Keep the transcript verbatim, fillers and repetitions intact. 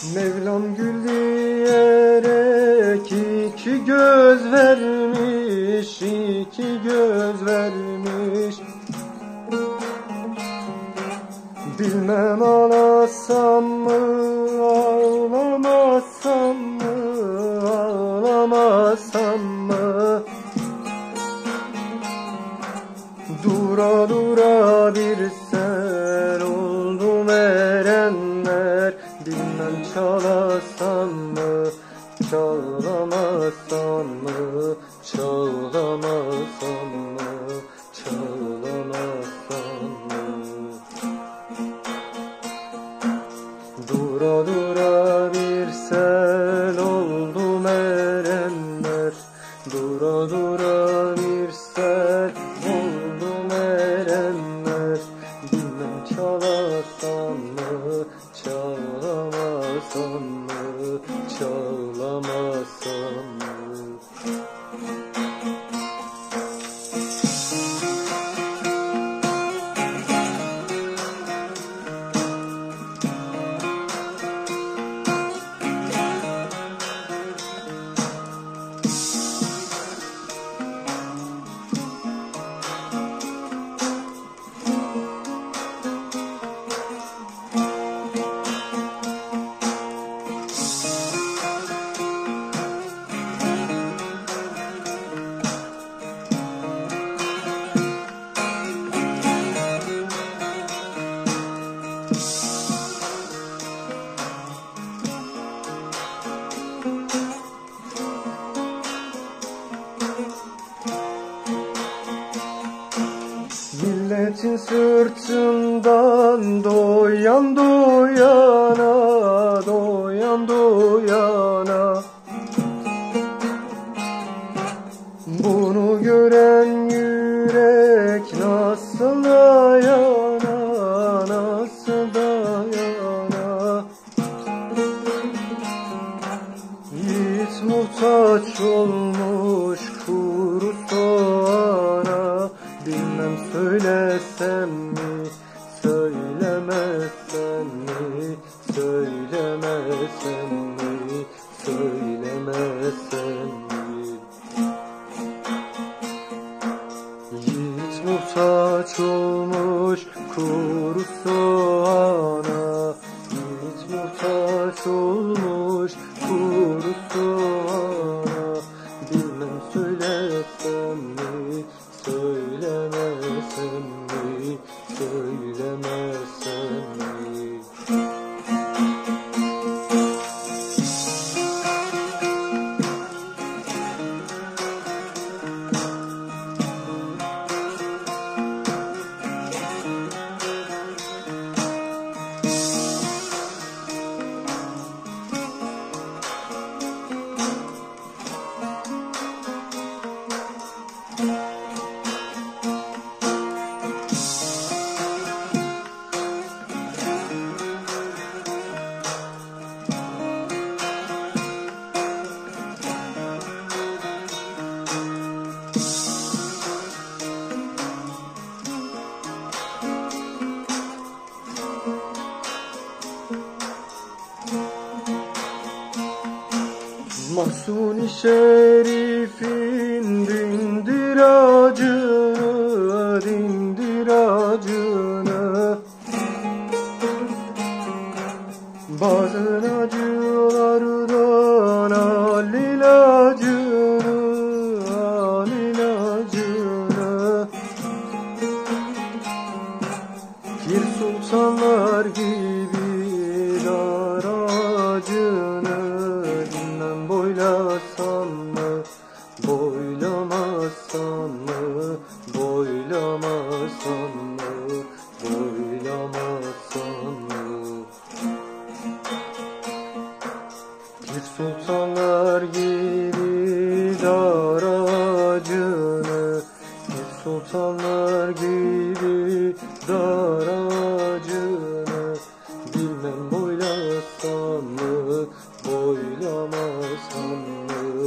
Mevlam gül diyerek iki göz vermiş, iki göz vermiş. Bilmem ağlasam mı, ağlamasam mı, ağlamasam mı? Dura dura bir sel oldum erenler. Bilmem çalasam mı, çalamasam mı, çalamasam mı, çalamasam mı? Dura dura bir sel oldum erenler. Dura dura bir sel oldum erenler. Bilmem çalasam mı, çalamasam mı, çalamasam mı? Milletin sırtından doyan doyana, doyan doyana. Bunu gören yürek nasıl dayana, nasıl dayana? Yiğit muhtaç olmuş kuru soğana. Bilmem söylesem mi, söylemesem mi, söylemesem mi, söylemesem mi? Yiğit muhtaç olmuş kuru soğana. Yiğit muhtaç olmuş kuru soğana. Bilmem söylesem mi, söylemesem mi, söylemesem mi? Mahsuni Şerif'in dindir acını, dindir acını. Bazen acılardan al ilacını, al ilacını. Pir sultanlar gibi dar acını. Bilmem boylasam mı, boylamasam mı, boylamasam mı, boylamasam mı? Pir sultanlar gibi dar acını. Pir sultanlar gibi dar acını. Bilmem boylasam mı, boylamasam mı,